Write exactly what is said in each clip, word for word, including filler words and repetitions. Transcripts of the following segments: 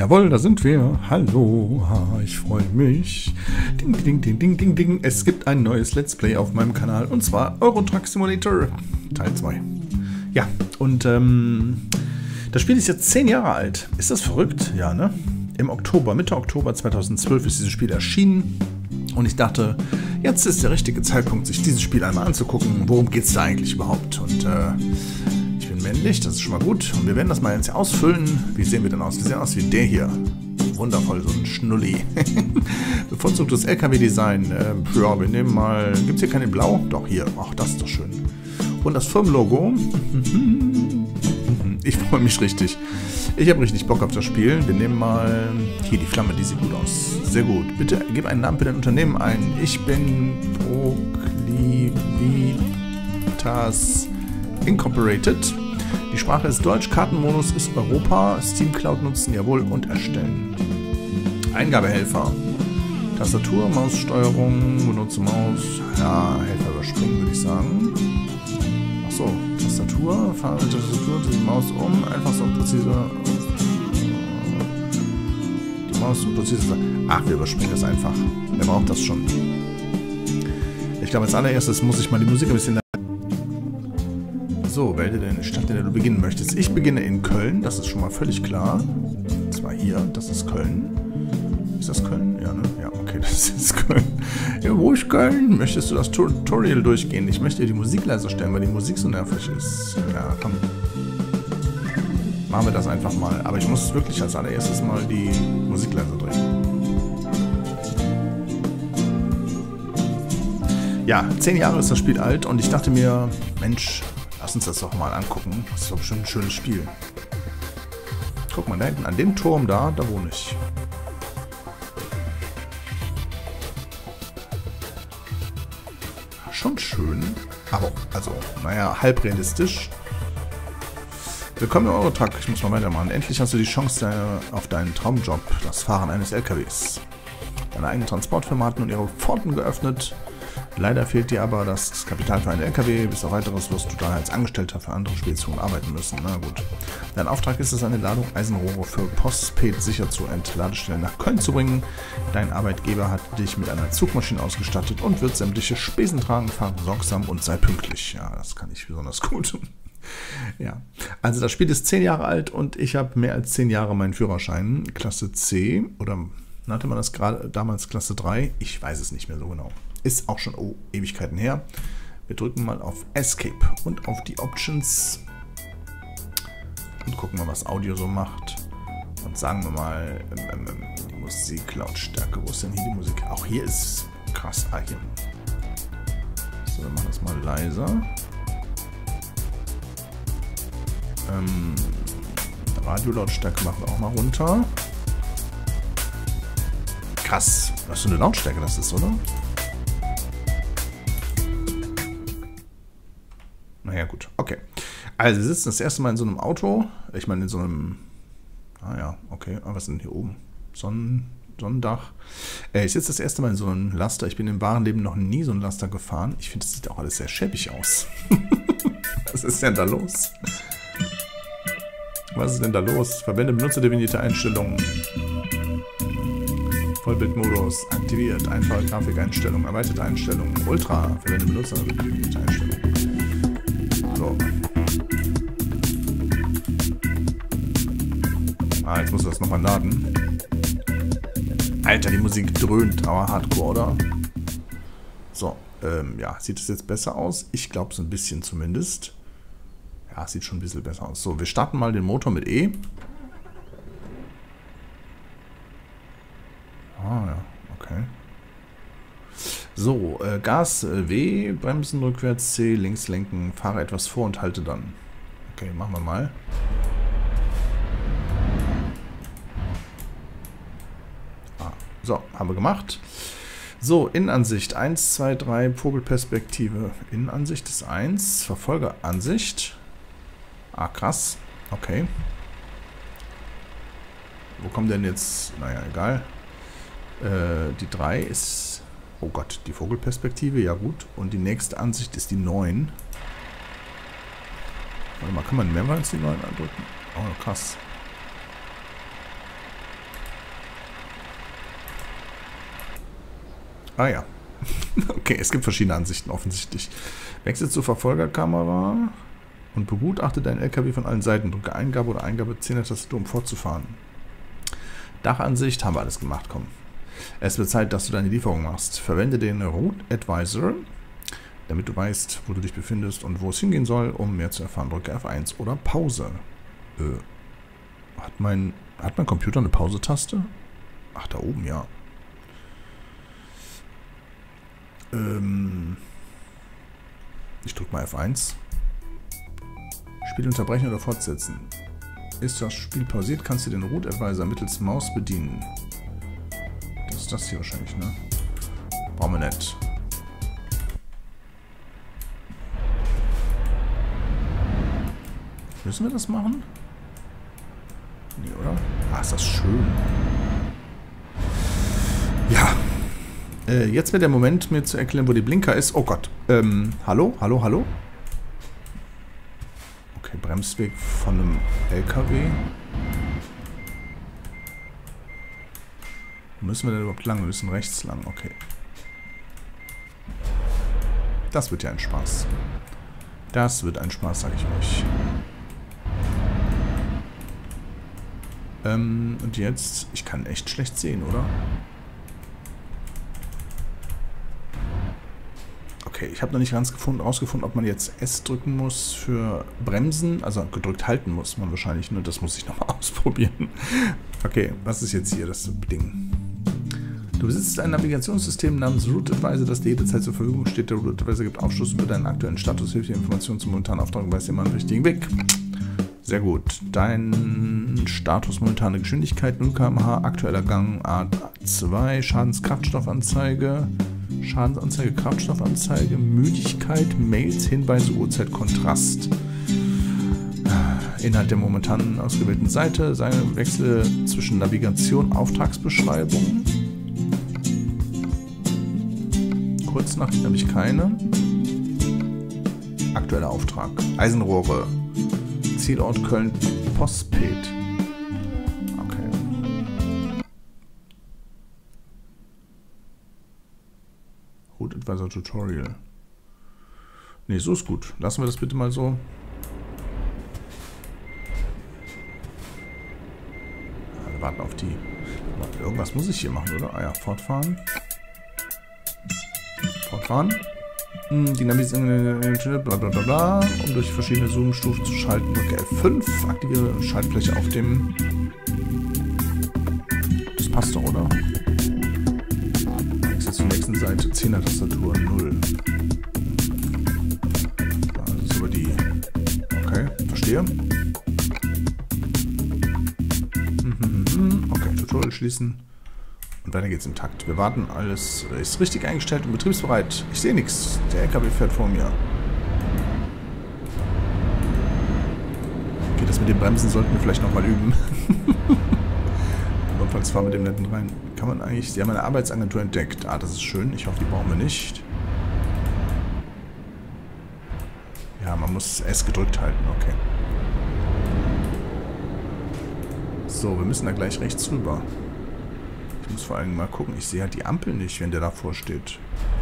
Jawohl, da sind wir. Hallo, ha, ich freue mich. Ding, ding, ding, ding, ding, ding. Es gibt ein neues Let's Play auf meinem Kanal und zwar Euro Truck Simulator Teil zwei. Ja, und ähm, das Spiel ist jetzt zehn Jahre alt. Ist das verrückt? Ja, ne? Im Oktober, Mitte Oktober zweitausendzwölf ist dieses Spiel erschienen und ich dachte, jetzt ist der richtige Zeitpunkt, sich dieses Spiel einmal anzugucken. Worum geht es da eigentlich überhaupt? Und äh, ich bin männlich, das ist schon mal gut. Und wir werden das mal jetzt ausfüllen. Wie sehen wir denn aus? Wir sehen aus wie der hier. Wundervoll, so ein Schnulli. Bevorzugtes L K W-Design. Äh, ja, wir nehmen mal... Gibt es hier keine Blau? Doch, hier. Ach, das ist doch schön. Und das Firmenlogo. Ich freue mich richtig. Ich habe richtig Bock auf das Spiel. Wir nehmen mal... Hier, die Flamme, die sieht gut aus. Sehr gut. Bitte gib einen Namen für dein Unternehmen ein. Ich bin Proclivitas Incorporated. Die Sprache ist Deutsch, Kartenmodus ist Europa, Steam Cloud nutzen, jawohl, und erstellen. Eingabehelfer. Tastatur, Maussteuerung, benutze Maus. Ja, Helfer überspringen, würde ich sagen. Achso, Tastatur, fahre Tastatur, die Maus um, einfach so präzise. Die Maus so präzise. Ach, wir überspringen das einfach. Wer braucht das schon? Ich glaube, als allererstes muss ich mal die Musik ein bisschen... So, wähle deine Stadt, in der du beginnen möchtest. Ich beginne in Köln, das ist schon mal völlig klar. Und zwar hier, das ist Köln. Ist das Köln? Ja, ne? Ja, okay, das ist Köln. Ja, wo ist Köln? Möchtest du das Tutorial durchgehen? Ich möchte dir die Musik leiser stellen, weil die Musik so nervig ist. Ja, komm. Machen wir das einfach mal. Aber ich muss wirklich als allererstes mal die Musik leiser drehen. Ja, zehn Jahre ist das Spiel alt und ich dachte mir, Mensch, lass uns das doch mal angucken. Das ist doch bestimmt ein schönes Spiel. Guck mal, da hinten an dem Turm da, da wohne ich. Schon schön, aber also, naja, halb realistisch. Willkommen im Euro Truck. Ich muss mal weitermachen. Endlich hast du die Chance auf deinen Traumjob, das Fahren eines L K Ws. Deine eigene Transportfirma hat nun ihre Pforten geöffnet. Leider fehlt dir aber das Kapital für einen L K W. Bis auf weiteres wirst du daher als Angestellter für andere Speditionen arbeiten müssen. Na gut. Dein Auftrag ist es, eine Ladung Eisenrohre für Postpaid sicher zur Entladestelle nach Köln zu bringen. Dein Arbeitgeber hat dich mit einer Zugmaschine ausgestattet und wird sämtliche Spesen tragen. Fahr sorgsam und sei pünktlich. Ja, das kann ich besonders gut. Ja, also das Spiel ist zehn Jahre alt und ich habe mehr als zehn Jahre meinen Führerschein. Klasse C oder nannte man das gerade damals Klasse drei? Ich weiß es nicht mehr so genau. Ist auch schon oh, Ewigkeiten her. Wir drücken mal auf Escape und auf die Options und gucken mal, was Audio so macht. Und sagen wir mal, ähm, ähm, die Musiklautstärke. Wo ist denn hier die Musik? Auch hier ist krass. Ah, hier. So, wir machen das mal leiser. Ähm, Radiolautstärke machen wir auch mal runter. Krass. Was für eine Lautstärke das ist, oder? Naja, gut. Okay. Also, wir sitzen das erste Mal in so einem Auto. Ich meine, in so einem... Ah ja, okay. Aber was ist denn hier oben? Sonnen, Sonnendach. Äh, ich sitze das erste Mal in so einem Laster. Ich bin im wahren Leben noch nie so ein Laster gefahren. Ich finde, das sieht auch alles sehr schäbig aus. Was ist denn da los? Was ist denn da los? Verwende benutzerdefinierte Einstellungen. Vollbildmodus aktiviert. Einfache Grafikeinstellungen. Erweiterte Einstellungen. Ultra. Verwende benutzerdefinierte Einstellungen. So. Ah, jetzt muss das nochmal laden. Alter, die Musik dröhnt, aber hardcore, oder? So, ähm, ja, sieht es jetzt besser aus? Ich glaube, so ein bisschen zumindest. Ja, sieht schon ein bisschen besser aus. So, wir starten mal den Motor mit E. Ah, ja, okay. So, äh, Gas äh, W, Bremsen rückwärts C, links lenken, fahre etwas vor und halte dann. Okay, machen wir mal. Ah, so, haben wir gemacht. So, Innenansicht eins, zwei, drei, Vogelperspektive. Innenansicht ist eins, Verfolgeransicht. Ah, krass. Okay. Wo kommt denn jetzt? Naja, egal. Äh, die drei ist... Oh Gott, die Vogelperspektive, ja gut. Und die nächste Ansicht ist die neun. Warte mal, kann man mehrmals die neun andrücken? Oh, krass. Ah ja. Okay, es gibt verschiedene Ansichten offensichtlich. Wechsel zur Verfolgerkamera und begutachte deinen L K W von allen Seiten. Drücke Eingabe oder Eingabe zehn der Tastatur, um fortzufahren. Dachansicht, haben wir alles gemacht, komm. Es wird Zeit, dass du deine Lieferung machst. Verwende den Route Advisor, damit du weißt, wo du dich befindest und wo es hingehen soll. Um mehr zu erfahren, drücke F eins oder Pause. Äh, hat mein, hat mein Computer eine Pause-Taste? Ach, da oben, ja. Ähm, ich drücke mal F eins. Spiel unterbrechen oder fortsetzen. Ist das Spiel pausiert, kannst du den Route Advisor mittels Maus bedienen. Das ist das hier wahrscheinlich, ne? Brauchen wir nicht. Müssen wir das machen? Nee, oder? Ah, ist das schön. Ja. Äh, jetzt wird der Moment, mir zu erklären, wo die Blinker ist. Oh Gott. Ähm, hallo? Hallo? Hallo? Okay, Bremsweg von einem L K W. Wo müssen wir denn überhaupt lang? Wir müssen rechts lang. Okay. Das wird ja ein Spaß. Das wird ein Spaß, sage ich euch. Ähm, und jetzt... Ich kann echt schlecht sehen, oder? Okay, ich habe noch nicht ganz gefunden, rausgefunden, ob man jetzt S drücken muss für Bremsen. Also gedrückt halten muss man wahrscheinlich, nur das muss ich nochmal ausprobieren. Okay, was ist jetzt hier das Ding? Du besitzt ein Navigationssystem namens Route Advisor, das dir jederzeit zur Verfügung steht. Der Route Advisor gibt Aufschluss über deinen aktuellen Status, hilft dir Informationen zum momentanen Auftrag und weist dir immer einen richtigen Weg. Sehr gut. Dein Status, momentane Geschwindigkeit null Kilometer pro Stunde, aktueller Gang A zwei, Schadenskraftstoffanzeige, Schadensanzeige, Kraftstoffanzeige, Müdigkeit, Mails, Hinweise, Uhrzeit, Kontrast. Inhalt der momentan ausgewählten Seite, Wechsel zwischen Navigation, Auftragsbeschreibung. Kurznachricht habe ich keine. Aktueller Auftrag. Eisenrohre. Zielort Köln Postped. Okay. Route Advisor Tutorial. Ne, so ist gut. Lassen wir das bitte mal so. Ja, wir warten auf die. Irgendwas muss ich hier machen, oder? Ah ja, fortfahren. Fortfahren. Die Navigation, bla bla bla bla, um durch verschiedene Zoom-Stufen zu schalten. Okay, F fünf, aktiviere Schaltfläche auf dem... Das passt doch, oder? Wechsel zur nächsten Seite, zehner-Tastatur, null. Das ist aber die... Okay, verstehe. Okay, Tutorial schließen. Und weiter geht's im Takt. Wir warten, alles ist richtig eingestellt und betriebsbereit. Ich sehe nichts. Der L K W fährt vor mir. Okay, das mit den Bremsen sollten wir vielleicht nochmal üben. Notfalls fahren wir dem netten rein. Kann man eigentlich... Sie haben eine Arbeitsagentur entdeckt. Ah, das ist schön. Ich hoffe, die brauchen wir nicht. Ja, man muss S gedrückt halten. Okay. So, wir müssen da gleich rechts rüber. Ich muss vor allem mal gucken. Ich sehe halt die Ampel nicht, wenn der davor steht.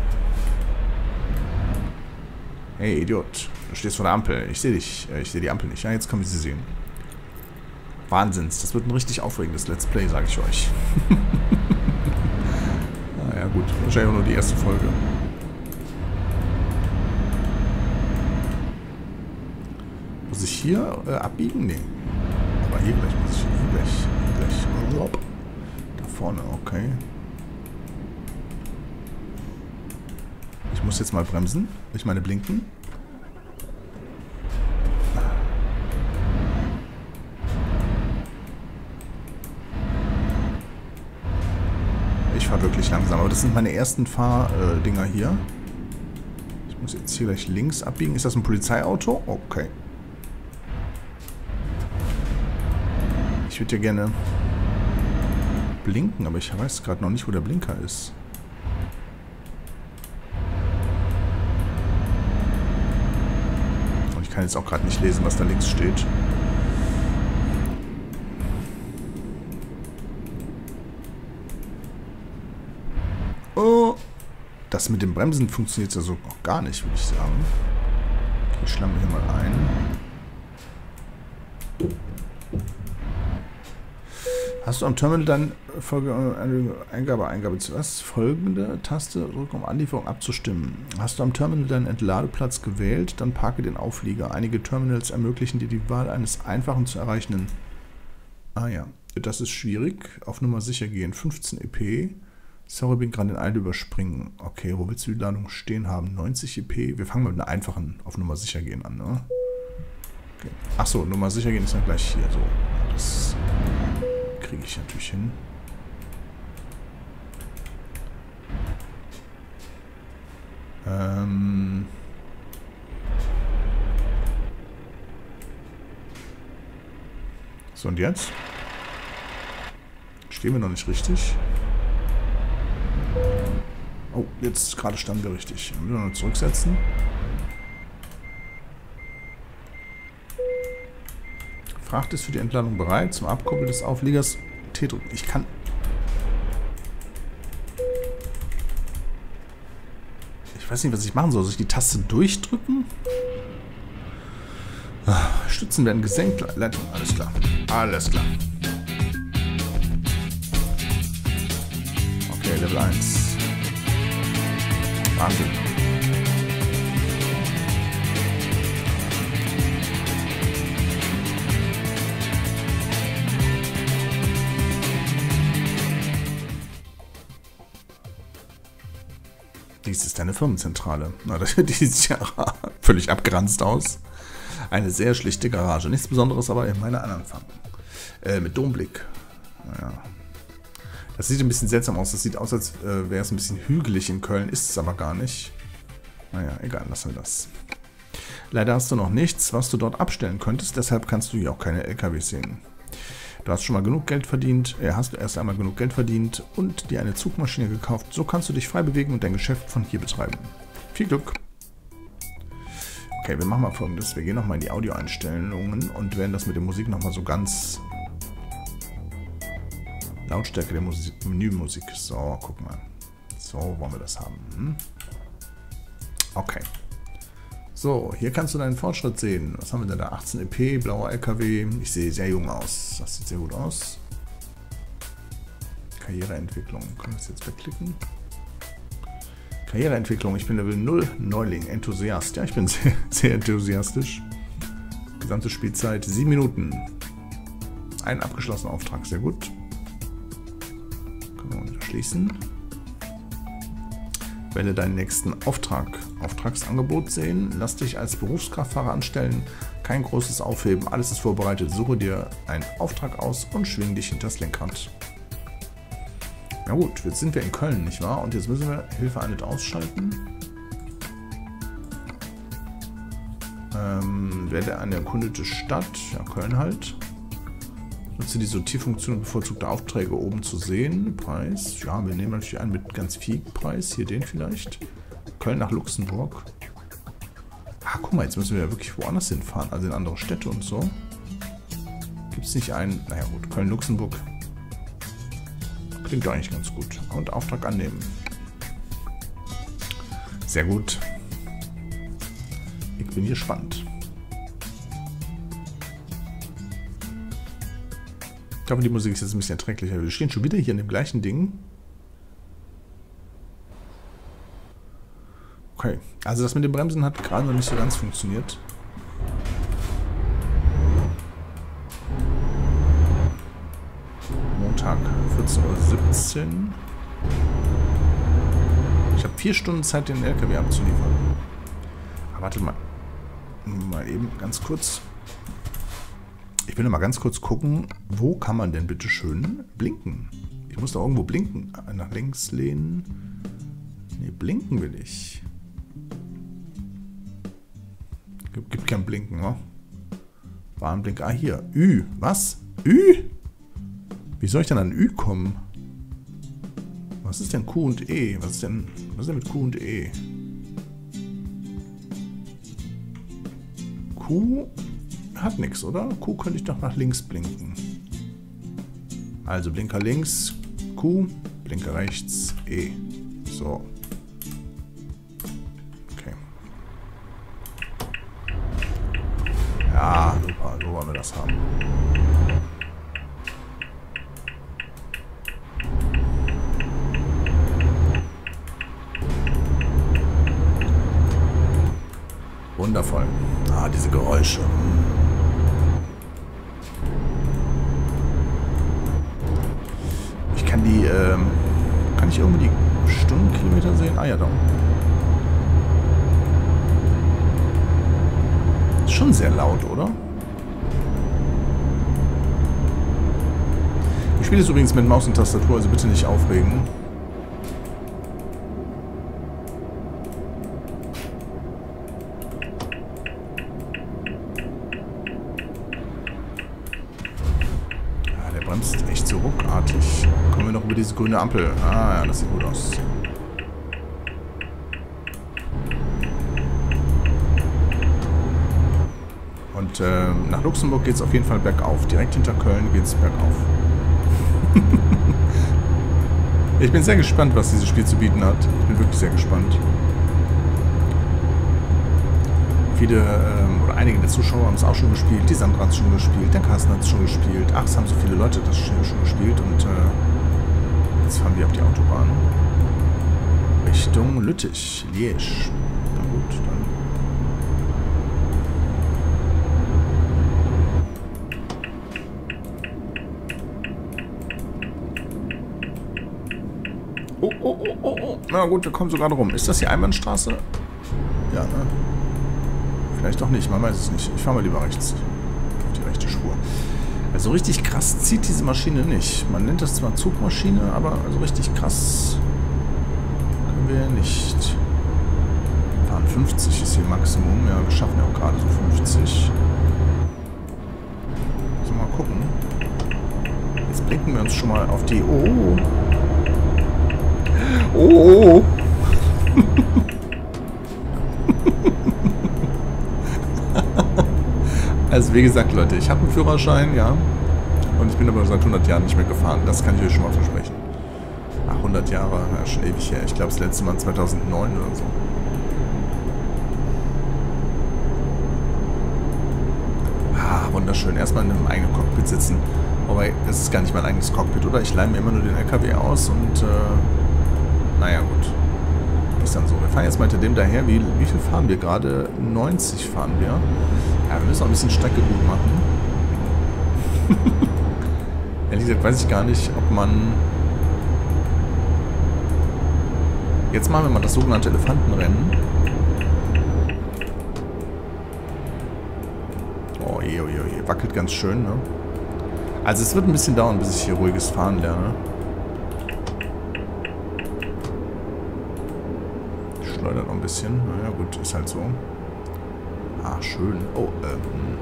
Hey, Idiot. Du stehst vor der Ampel. Ich sehe dich. Ich sehe die Ampel nicht. Ja, jetzt können wir sie sehen. Wahnsinns. Das wird ein richtig aufregendes Let's Play, sage ich euch. Ah ja, gut. Wahrscheinlich auch nur die erste Folge. Muss ich hier äh, abbiegen? Nee. Aber hier gleich muss ich. Hier gleich. Hier gleich. Da vorne, okay. Ich muss jetzt mal bremsen. Ich meine blinken. Ich fahre wirklich langsam. Aber das sind meine ersten Fahrdinger hier. Ich muss jetzt hier gleich links abbiegen. Ist das ein Polizeiauto? Okay. Ich würde ja gerne blinken, aber ich weiß gerade noch nicht, wo der Blinker ist. Und ich kann jetzt auch gerade nicht lesen, was da links steht. Oh, Das mit dem Bremsen funktioniert ja so noch gar nicht, würde ich sagen. Okay, ich schlage hier mal ein. Hast du am Terminal dann Folge, eine Eingabe, Eingabe zuerst folgende Taste drücken, um Anlieferung abzustimmen. Hast du am Terminal deinen Entladeplatz gewählt, dann parke den Auflieger. Einige Terminals ermöglichen dir die Wahl eines einfachen zu erreichenden. Ah ja, das ist schwierig. Auf Nummer sicher gehen. fünfzehn E P. Sorry, bin gerade den Eil überspringen. Okay, wo willst du die Ladung stehen haben? neunzig E P. Wir fangen mit einer einfachen auf Nummer sicher gehen an, ne? Okay. Achso, Nummer sicher gehen ist dann gleich hier so. Das kriege ich natürlich hin. Ähm... So, und jetzt? Stehen wir noch nicht richtig? Oh, jetzt gerade standen wir richtig. Wir müssen noch zurücksetzen. Fracht ist für die Entladung bereit. Zum Abkuppeln des Aufliegers T drücken. Ich kann... Ich weiß nicht, was ich machen soll. Soll ich die Taste durchdrücken? Stützen werden gesenkt. Leitung, alles klar. Alles klar. Okay, Level eins. Wahnsinn. Dies ist eine Firmenzentrale. Na, die sieht ja völlig abgeranzt aus. Eine sehr schlichte Garage. Nichts Besonderes, aber in meiner anderen Farbe. Äh, mit Domblick. Naja. Das sieht ein bisschen seltsam aus. Das sieht aus, als äh, wäre es ein bisschen hügelig in Köln. Ist es aber gar nicht. Naja, egal, lassen wir das. Leider hast du noch nichts, was du dort abstellen könntest. Deshalb kannst du hier auch keine L K Ws sehen. Du hast schon mal genug Geld verdient. Äh, hast du erst einmal genug Geld verdient und dir eine Zugmaschine gekauft. So kannst du dich frei bewegen und dein Geschäft von hier betreiben. Viel Glück. Okay, wir machen mal Folgendes. Wir gehen nochmal in die Audioeinstellungen und werden das mit der Musik nochmal so ganz... Lautstärke der Musik, Menümusik. So, guck mal. So wollen wir das haben. Hm? Okay. So, hier kannst du deinen Fortschritt sehen. Was haben wir denn da? achtzehn E P, blauer L K W. Ich sehe sehr jung aus. Das sieht sehr gut aus. Karriereentwicklung. Können wir das jetzt wegklicken? Karriereentwicklung. Ich bin Level null. Neuling. Enthusiast. Ja, ich bin sehr, sehr enthusiastisch. Gesamte Spielzeit sieben Minuten. Ein abgeschlossener Auftrag. Sehr gut. Schließen. Wähle deinen nächsten Auftrag. Auftragsangebot sehen. Lass dich als Berufskraftfahrer anstellen. Kein großes Aufheben. Alles ist vorbereitet. Suche dir einen Auftrag aus und schwing dich hinters Lenkrad. Na gut, jetzt sind wir in Köln, nicht wahr? Und jetzt müssen wir Hilfe nicht ausschalten. Ähm, wähle eine erkundete Stadt. Ja, Köln halt. Nutze die Sortierfunktion und bevorzugte Aufträge oben zu sehen. Preis. Ja, wir nehmen natürlich einen mit ganz viel Preis. Hier den vielleicht. Köln nach Luxemburg. Ah, guck mal, jetzt müssen wir ja wirklich woanders hinfahren. Also in andere Städte und so. Gibt es nicht einen... Naja gut, Köln-Luxemburg. Klingt doch eigentlich ganz gut. Und Auftrag annehmen. Sehr gut. Ich bin gespannt. Ich hoffe, die Musik ist jetzt ein bisschen erträglicher. Wir stehen schon wieder hier in dem gleichen Ding. Okay, also das mit den Bremsen hat gerade noch nicht so ganz funktioniert. Montag, vierzehn Uhr siebzehn. Ich habe vier Stunden Zeit, den L K W abzuliefern. Aber wartet mal. Mal eben ganz kurz. Ich will noch mal ganz kurz gucken, wo kann man denn bitte schön blinken? Ich muss da irgendwo blinken. Nach links lehnen. Ne, blinken will ich. Gibt, gibt kein Blinken, ne? Warnblinker. Ah, hier. Ü. Was? Ü? Wie soll ich denn an Ü kommen? Was ist denn Q und E? Was ist denn, was ist denn mit Q und E? Q hat nichts, oder? Q könnte ich doch nach links blinken. Also Blinker links, Q, Blinker rechts, E. So. Vegas haben. Wundervoll. Ah, diese Geräusche. Ich kann die, ähm, kann ich irgendwie die Stundenkilometer sehen? Ah ja, da. Ist schon sehr laut, oder? Ich spiele es übrigens mit Maus und Tastatur, also bitte nicht aufregen. Bremst echt so ruckartig. Kommen wir noch über diese grüne Ampel. Ah ja, das sieht gut aus. Und äh, nach Luxemburg geht es auf jeden Fall bergauf. Direkt hinter Köln geht es bergauf. Ich bin sehr gespannt, was dieses Spiel zu bieten hat. Ich bin wirklich sehr gespannt. Viele ähm, oder einige der Zuschauer haben es auch schon gespielt, die Sandra hat es schon gespielt, der Carsten hat es schon gespielt. Ach, es haben so viele Leute das schon gespielt und äh, jetzt fahren wir auf die Autobahn Richtung Lüttich, Liège. Na gut, dann. Oh, oh, oh, oh, oh. Na gut, wir kommen so gerade rum. Ist das die Einbahnstraße? Ja, ne? Vielleicht doch nicht, man weiß es nicht. Ich fahre mal lieber rechts. Auf die rechte Spur. Also richtig krass zieht diese Maschine nicht. Man nennt das zwar Zugmaschine, aber also richtig krass können wir nicht. Fahren fünfzig ist hier Maximum. Ja, wir schaffen ja auch gerade so fünfzig. So, mal gucken. Jetzt blinken wir uns schon mal auf die... Oh! Oh! Also wie gesagt, Leute, ich habe einen Führerschein, ja. Und ich bin aber seit hundert Jahren nicht mehr gefahren. Das kann ich euch schon mal versprechen. Ach, hundert Jahre, ja, schon ewig her. Ich glaube, das letzte Mal zweitausendneun oder so. Ah, wunderschön. Erstmal in einem eigenen Cockpit sitzen. Wobei, es ist gar nicht mein eigenes Cockpit, oder? Ich leihe mir immer nur den L K W aus und, äh, naja, gut. Ist dann so. Wir fahren jetzt mal hinter dem daher. Wie, wie viel fahren wir gerade? neunzig fahren wir. Ja, wir müssen auch ein bisschen Strecke gut machen. Ehrlich gesagt weiß ich gar nicht, ob man... Jetzt machen wir mal das sogenannte Elefantenrennen. Oh je, oh je, oh je. Wackelt ganz schön, ne? Also es wird ein bisschen dauern, bis ich hier ruhiges Fahren lerne. Schleudert noch ein bisschen. Naja gut, ist halt so. Ah, schön. Oh, ähm.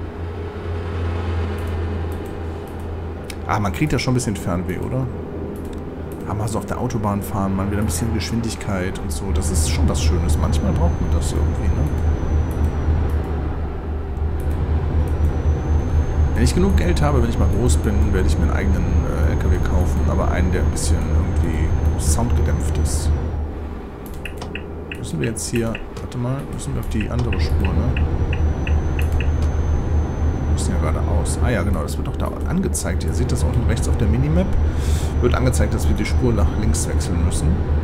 Ah, man kriegt ja schon ein bisschen Fernweh, oder? Aber mal so auf der Autobahn fahren, mal wieder ein bisschen Geschwindigkeit und so. Das ist schon was Schönes. Manchmal braucht man das irgendwie, ne? Wenn ich genug Geld habe, wenn ich mal groß bin, werde ich mir einen eigenen äh, L K W kaufen. Aber einen, der ein bisschen irgendwie soundgedämpft ist. Müssen wir jetzt hier... Warte mal, müssen wir auf die andere Spur, ne? Wir müssen ja geradeaus. Ah ja, genau, das wird doch da angezeigt. Ihr seht das unten rechts auf der Minimap. Wird angezeigt, dass wir die Spur nach links wechseln müssen.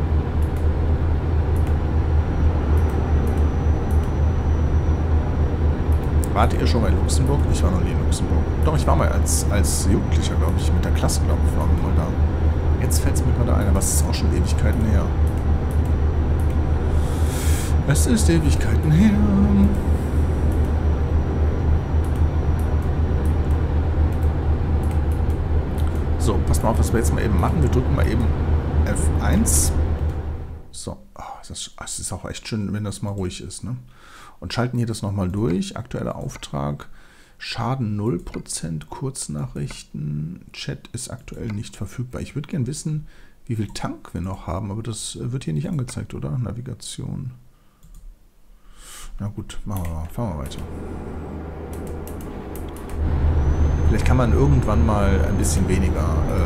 Wart ihr schon mal in Luxemburg? Ich war noch nie in Luxemburg. Doch, ich war mal als, als Jugendlicher, glaube ich, mit der Klasse, glaube ich, waren wir mal da. Jetzt fällt es mir gerade ein, aber es ist auch schon Ewigkeiten her. Es ist Ewigkeiten her. So, pass mal auf, was wir jetzt mal eben machen. Wir drücken mal eben F eins. So, oh, das, das ist auch echt schön, wenn das mal ruhig ist, ne? Und schalten hier das nochmal durch. Aktueller Auftrag. Schaden null Prozent. Kurznachrichten. Chat ist aktuell nicht verfügbar. Ich würde gerne wissen, wie viel Tank wir noch haben, aber das wird hier nicht angezeigt, oder? Navigation. Na gut, machen wir mal. Fahren wir weiter. Vielleicht kann man irgendwann mal ein bisschen weniger,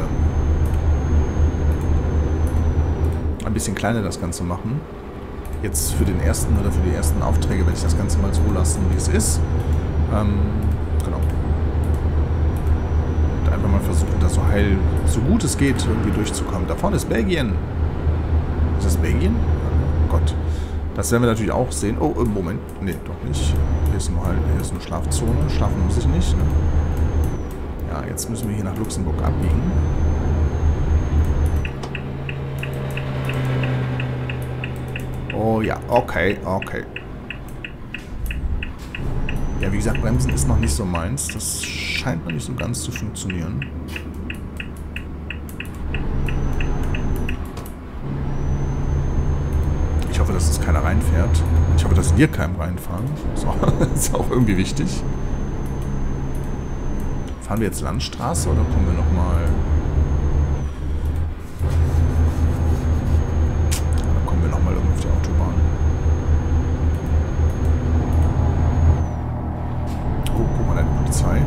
äh, ein bisschen kleiner das Ganze machen. Jetzt für den ersten oder für die ersten Aufträge werde ich das Ganze mal so lassen, wie es ist. Ähm, genau. heil, so gut es geht, irgendwie durchzukommen. Da vorne ist Belgien. Ist das Belgien? Oh Gott. Das werden wir natürlich auch sehen. Oh, im Moment. Nee, doch nicht. Hier ist nur, halt, hier ist nur Schlafzone. Schlafen muss ich nicht. Ne? Ja, jetzt müssen wir hier nach Luxemburg abbiegen. Oh ja, okay, okay. Ja, wie gesagt, Bremsen ist noch nicht so meins. Das scheint noch nicht so ganz zu funktionieren. Ich hoffe, dass es keiner reinfährt. Ich hoffe, dass wir keinem reinfahren. So, ist auch irgendwie wichtig. Fahren wir jetzt Landstraße oder kommen wir nochmal... Oder kommen wir nochmal irgendwie auf die Autobahn? Oh, guck mal, da die Polizei.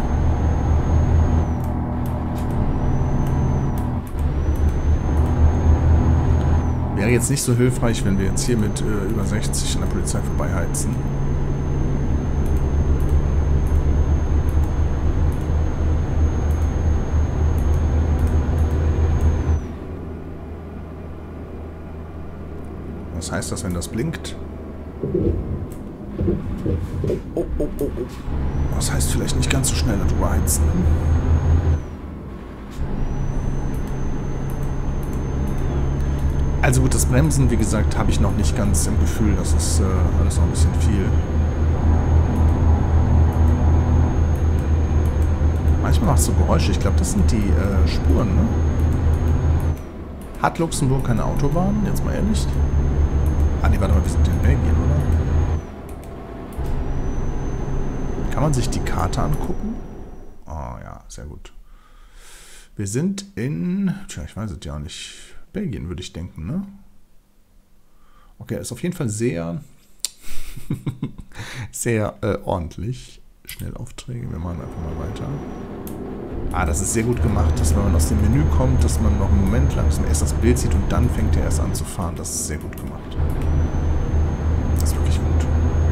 Wäre jetzt nicht so hilfreich, wenn wir jetzt hier mit äh, über sechzig an der Polizei vorbeiheizen. Was heißt das, wenn das blinkt? Oh, oh, oh, oh. Das heißt vielleicht nicht ganz so schnell darüber heizen. Also gut, das Bremsen, wie gesagt, habe ich noch nicht ganz im Gefühl. Das ist äh, alles noch ein bisschen viel. Manchmal macht es so Geräusche. Ich glaube, das sind die äh, Spuren, ne? Hat Luxemburg keine Autobahn? Jetzt mal ehrlich. Ah, nee, warte mal, wir sind in Belgien, oder? Kann man sich die Karte angucken? Oh ja, sehr gut. Wir sind in... Tja, ich weiß es ja nicht... Belgien, würde ich denken, ne? Okay, ist auf jeden Fall sehr, sehr äh, ordentlich. Schnellaufträge, wir machen einfach mal weiter. Ah, das ist sehr gut gemacht, dass wenn man aus dem Menü kommt, dass man noch einen Moment lang erst das Bild sieht und dann fängt er erst an zu fahren. Das ist sehr gut gemacht. Das ist wirklich gut.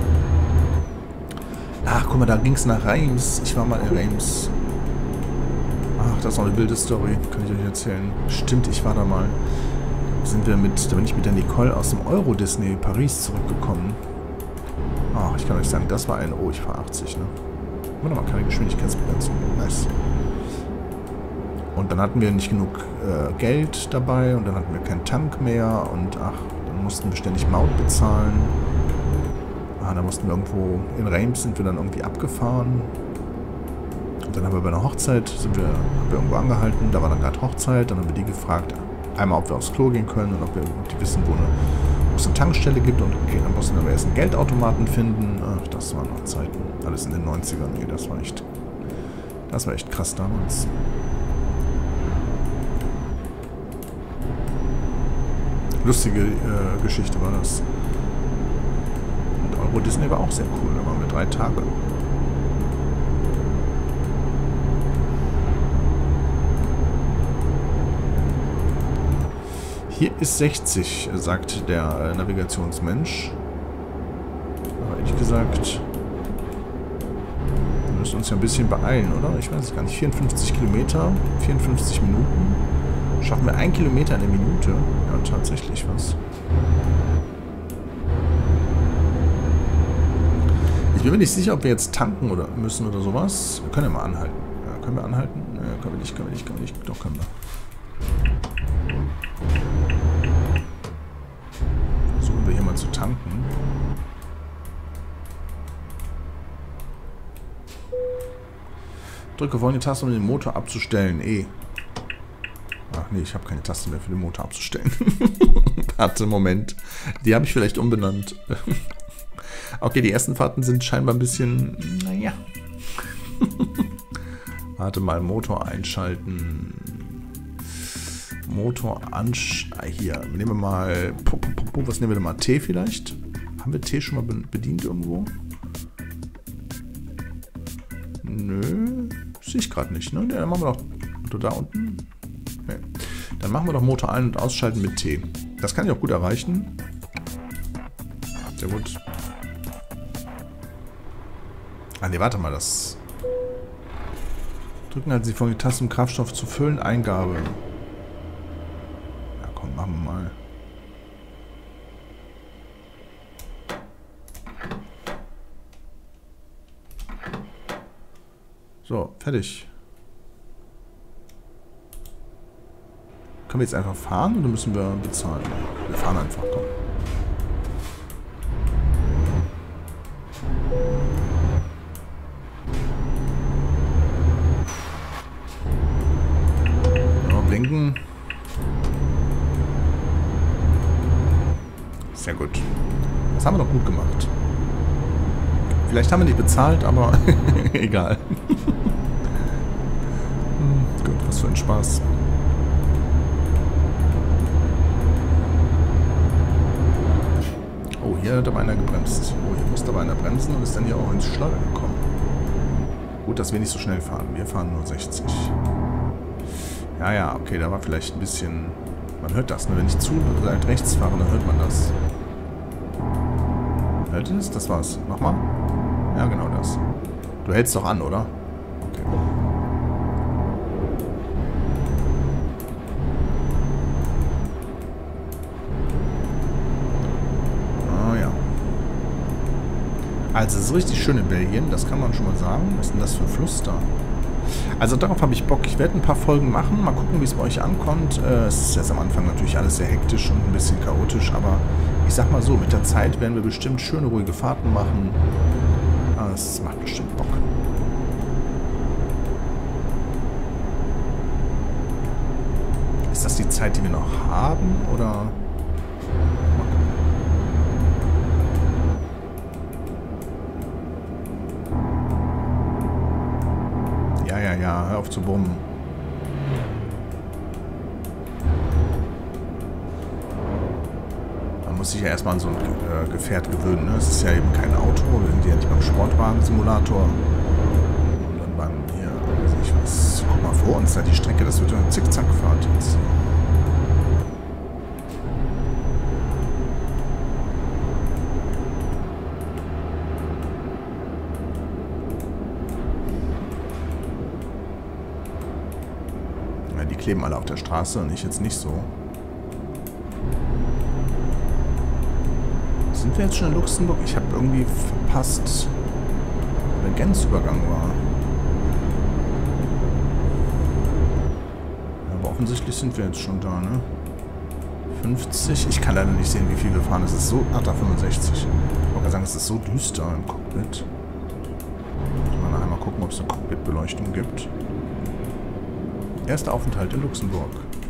Ach, guck mal, da ging es nach Reims. Ich war mal in Reims. Ach, das ist noch eine wilde Story, kann ich euch erzählen. Stimmt, ich war da mal. Da sind wir mit, da bin ich mit der Nicole aus dem Euro Disney Paris zurückgekommen. Ach, ich kann euch sagen, das war ein... Oh, ich fahre achtzig, ne? Warte mal, keine Geschwindigkeitsbegrenzung. Nice. Und dann hatten wir nicht genug äh, Geld dabei und dann hatten wir keinen Tank mehr und ach, dann mussten wir ständig Maut bezahlen. Ah, dann mussten wir irgendwo... In Reims sind wir dann irgendwie abgefahren. Und dann haben wir bei einer Hochzeit, sind wir, haben wir irgendwo angehalten, da war dann gerade Hochzeit, dann haben wir die gefragt, einmal ob wir aufs Klo gehen können und ob wir ob die wissen, wo, eine, wo es eine Tankstelle gibt und okay, dann mussten wir erst einen Geldautomaten finden. Ach, das waren noch Zeiten. Alles in den neunzigern, nee, das war echt, das war echt krass damals. Lustige äh, Geschichte war das. Und Euro Disney war auch sehr cool, da waren wir drei Tage. Hier ist sechzig, sagt der Navigationsmensch. Aber ehrlich gesagt, wir müssen uns ja ein bisschen beeilen, oder? Ich weiß es gar nicht. vierundfünfzig Kilometer, vierundfünfzig Minuten. Schaffen wir ein Kilometer in der Minute? Ja, tatsächlich was. Ich bin mir nicht sicher, ob wir jetzt tanken oder müssen oder sowas. Wir können ja mal anhalten. Ja, können wir anhalten? Ja, können wir nicht, können wir nicht, können wir nicht. Doch, können wir. Versuchen wir hier mal zu tanken. Drücke vorhin die Taste, um den Motor abzustellen. E. Ach nee, ich habe keine Taste mehr für den Motor abzustellen. Warte, Moment. Die habe ich vielleicht umbenannt. Okay, die ersten Fahrten sind scheinbar ein bisschen... Naja. Warte mal, Motor einschalten. Motor anschalten. Hier, nehmen wir mal... Was nehmen wir denn mal? T vielleicht? Haben wir T schon mal bedient irgendwo? Nö. Sehe ich gerade nicht, ne? Dann machen wir doch... Da unten? Nee. Dann machen wir doch Motor ein- und ausschalten mit T. Das kann ich auch gut erreichen. Sehr gut. Ah ne, warte mal, das... Drücken halt Sie vor die Taste, um Kraftstoff zu füllen. Eingabe. Ja, komm, machen wir mal. So, fertig. Können wir jetzt einfach fahren oder müssen wir bezahlen? Wir fahren einfach, komm. Ja, blinken. Sehr gut. Das haben wir doch gut gemacht. Vielleicht haben wir nicht bezahlt, aber egal. Hm, gut, was für ein Spaß. Oh, hier hat aber einer gebremst. Oh, hier musste aber einer bremsen und ist dann hier auch ins Schleudern gekommen. Gut, dass wir nicht so schnell fahren. Wir fahren nur sechzig. Ja, ja, okay, da war vielleicht ein bisschen... Man hört das, ne? Wenn ich zu leicht rechts fahre, dann hört man das. Hört ihr das? Das war's. Nochmal? Ja, genau das. Du hältst doch an, oder? Okay. Ah, ja. Also, es ist richtig schön in Belgien, das kann man schon mal sagen. Was ist denn das für ein Fluss da? Also, darauf habe ich Bock. Ich werde ein paar Folgen machen. Mal gucken, wie es bei euch ankommt. Äh, es ist jetzt am Anfang natürlich alles sehr hektisch und ein bisschen chaotisch, aber ich sag mal so, mit der Zeit werden wir bestimmt schöne, ruhige Fahrten machen. Es macht bestimmt Bock. Ist das die Zeit, die wir noch haben, oder? Ja, ja, ja, hör auf zu brummen. Man muss sich ja erstmal an so ein äh, Gefährt gewöhnen. Ne? Es ist ja eben kein Auto, wir sind ja nicht beim Sportwagen-Simulator. Und dann beim hier, weiß ich was. Guck mal vor uns da die Strecke, das wird eine Zickzackfahrt jetzt. Ja, die kleben alle auf der Straße und ich jetzt nicht so. Sind wir jetzt schon in Luxemburg? Ich habe irgendwie verpasst, wo der Grenzübergang war. Aber offensichtlich sind wir jetzt schon da, ne? fünfzig? Ich kann leider nicht sehen, wie viel wir fahren. Es ist so... Ach, da fünfundsechzig. Ich wollte sagen, es ist so düster im Cockpit. Ich mal nachher mal gucken, ob es eine Cockpit-Beleuchtung gibt. Erster Aufenthalt in Luxemburg.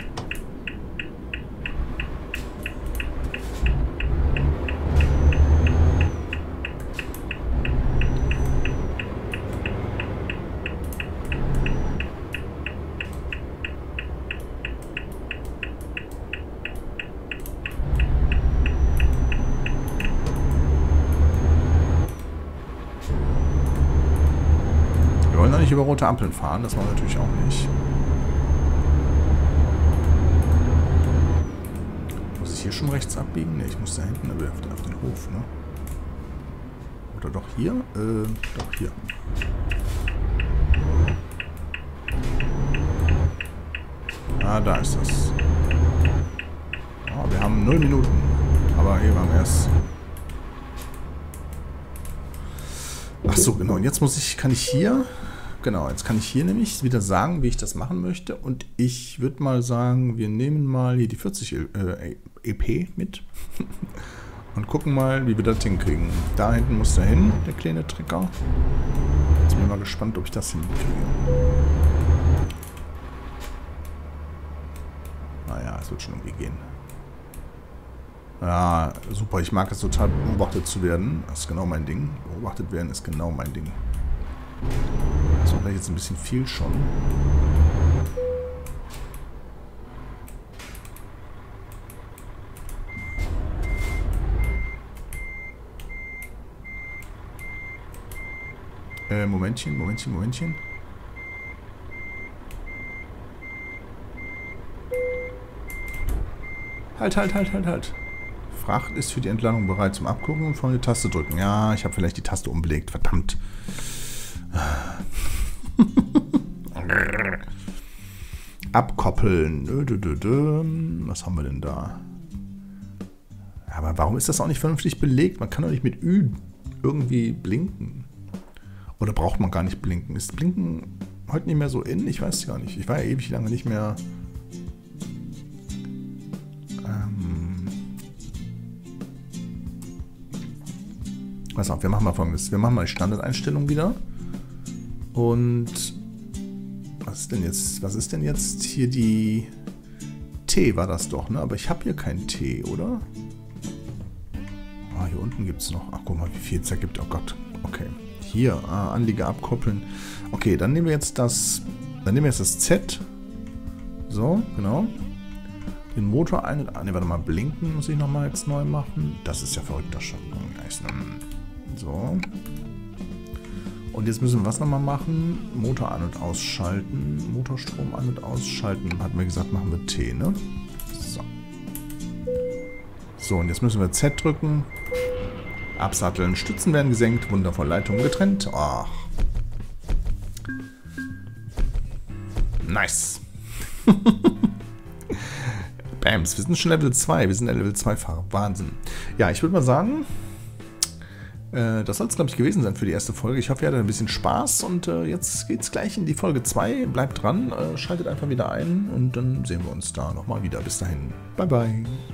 Nicht über rote Ampeln fahren, das wollen wir natürlich auch nicht. Muss ich hier schon rechts abbiegen? Ne, ich muss da hinten auf den Hof, ne? Oder doch hier? Äh, doch hier. Ah, da ist das. Oh, wir haben null Minuten. Aber eben am erst. Ach so, genau. Und jetzt muss ich, kann ich hier... Genau, jetzt kann ich hier nämlich wieder sagen, wie ich das machen möchte. Und ich würde mal sagen, wir nehmen mal hier die vierzig äh, E P mit und gucken mal, wie wir das hinkriegen. Da hinten muss der hin, der kleine Trecker. Jetzt bin ich mal gespannt, ob ich das hinkriege. Naja, es wird schon irgendwie gehen. Ja, super, ich mag es total, beobachtet zu werden. Das ist genau mein Ding. Beobachtet werden ist genau mein Ding. Das war vielleicht jetzt ein bisschen viel schon. Äh, Momentchen, Momentchen, Momentchen. Halt, halt, halt, halt, halt. Fracht ist für die Entladung bereit zum Abgucken und vorne die Taste drücken. Ja, ich habe vielleicht die Taste umbelegt. Verdammt. Abkoppeln. Was haben wir denn da? Aber warum ist das auch nicht vernünftig belegt? Man kann doch nicht mit Ü irgendwie blinken. Oder braucht man gar nicht blinken? Ist Blinken heute nicht mehr so in? Ich weiß gar nicht. Ich war ja ewig lange nicht mehr... Ähm... Pass auf, wir machen mal Folgendes. Wir machen mal die Standardeinstellung wieder. Und... Was ist denn jetzt? Was ist denn jetzt hier die... T war das doch, ne? Aber ich habe hier kein T, oder? Ah, hier unten gibt es noch... Ach, guck mal, wie viel es da gibt. Oh Gott. Okay. Hier, ah, Anlieger abkoppeln. Okay, dann nehmen wir jetzt das... Dann nehmen wir jetzt das Z. So, genau. Den Motor ein... Ah, ne, warte mal. Blinken muss ich nochmal jetzt neu machen. Das ist ja verrückt, das schon. So. Und jetzt müssen wir was nochmal machen? Motor an- und ausschalten. Motorstrom an- und ausschalten. Hatten wir gesagt, machen wir T, ne? So. So, und jetzt müssen wir Z drücken. Absatteln. Stützen werden gesenkt. Wundervoll. Leitungen getrennt. Ach. Nice. Bams. Wir sind schon Level zwei. Wir sind der Level zwei Fahrer. Wahnsinn. Ja, ich würde mal sagen... Das soll es, glaube ich, gewesen sein für die erste Folge. Ich hoffe, ihr hattet ein bisschen Spaß und äh, jetzt geht's gleich in die Folge zwei. Bleibt dran, äh, schaltet einfach wieder ein und dann sehen wir uns da nochmal wieder. Bis dahin. Bye, bye.